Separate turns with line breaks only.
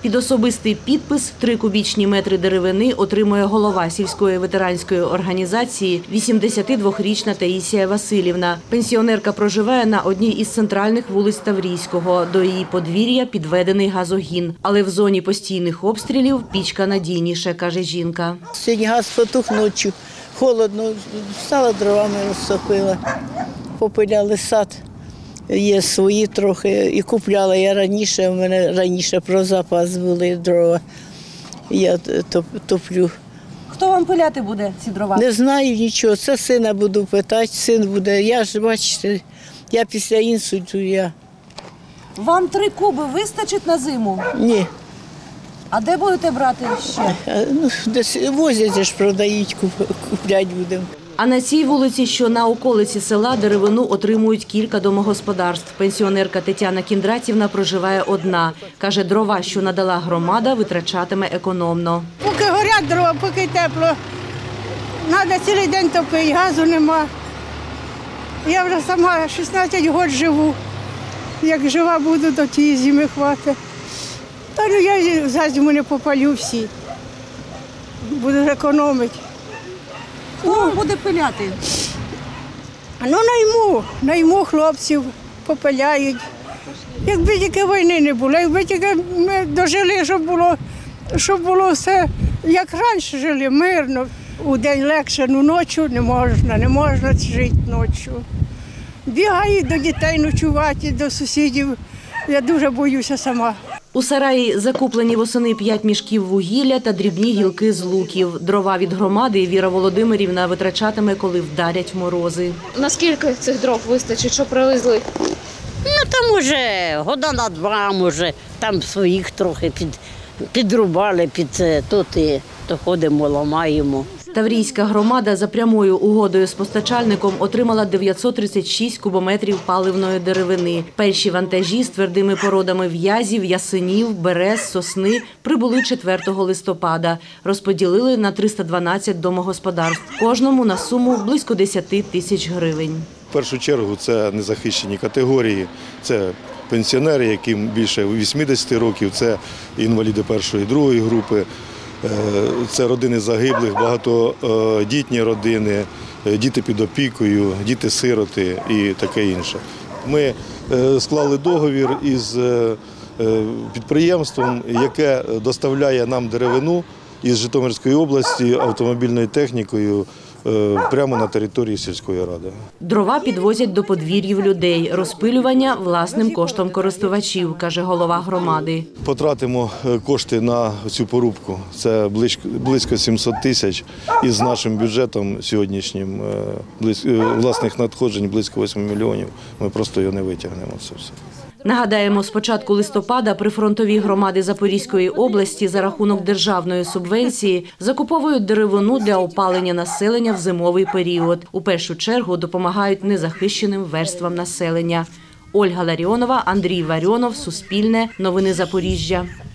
Під особистий підпис 3 кубічні метри деревини отримує голова сільської ветеранської організації 82-річна Таїсія Василівна. Пенсіонерка проживає на одній із центральних вулиць Таврійського. До її подвір'я підведений газогін. Але в зоні постійних обстрілів пічка надійніше, каже жінка.
Сьогодні газ потух ночі, холодно, встала дровами розсопила, попиляли сад. Є свої трохи і купляла я раніше, у мене раніше про запас були дрова, я топлю.
Хто вам пиляти буде ці дрова?
Не знаю нічого, це сина буду питати, син буде, я ж, бачите, я після інсульту,
Вам 3 куби вистачить на зиму?
Ні.
А де будете брати ще?
Ну, десь возять, ж продають, купляти будемо.
А на цій вулиці, що на околиці села, деревину отримують кілька домогосподарств. Пенсіонерка Тетяна Кіндратівна проживає одна. Каже, дрова, що надала громада, витрачатиме економно.
Поки горять дрова, поки тепло, треба цілий день топити, газу нема. Я вже сама 16 років живу. Як жива буду, то тієї зими хватить. Та ну я за зиму не попалю всі. Буду економити.
Хто буде пиляти?
Ну, найму хлопців, попиляють. Якби тільки війни не було, якби тільки ми дожили, щоб було все, як раніше жили, мирно. У день легше, ну ночі не можна жити ночі. Бігають до дітей ночувати, до сусідів. Я дуже боюся сама.
У сараї закуплені восени 5 мішків вугілля та дрібні гілки з луків. Дрова від громади Віра Володимирівна витрачатиме, коли вдарять морози.
Наскільки цих дров вистачить, що привезли?
Ну, там уже года на 2, може, там своїх трохи підрубали під це, тут і то ходимо, ламаємо.
Таврійська громада за прямою угодою з постачальником отримала 936 кубометрів паливної деревини. Перші вантажі з твердими породами в'язів, ясенів, берез, сосни прибули 4 листопада. Розподілили на 312 домогосподарств. Кожному на суму близько 10 тисяч гривень.
В першу чергу це незахищені категорії, це пенсіонери, яким більше 80 років, це інваліди першої і другої групи. Це родини загиблих, багатодітні родини, діти під опікою, діти-сироти і таке інше. Ми склали договір із підприємством, яке доставляє нам деревину із Житомирської області автомобільною технікою прямо на території сільської ради.
Дрова підвозять до подвір'їв людей. Розпилювання власним коштом користувачів, каже голова громади.
Потратимо кошти на цю порубку. Це близько 700 тисяч. І з нашим бюджетом сьогоднішнім власних надходжень близько 8 мільйонів. Ми просто його не витягнемо. Це все.
Нагадаємо, з початку листопада прифронтові громади Запорізької області за рахунок державної субвенції закуповують деревину для опалення населення в зимовий період. У першу чергу допомагають незахищеним верствам населення. Ольга Ларіонова, Андрій Варіонов, Суспільне, Новини Запоріжжя.